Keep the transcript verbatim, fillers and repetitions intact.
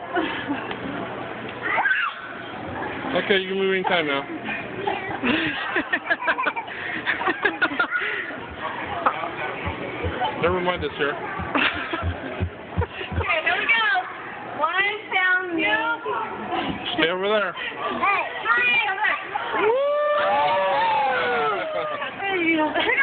Okay, you can move anytime now. Never mind this here. Okay, here we go. One down, two. Stay over there. Hey, three. Woo!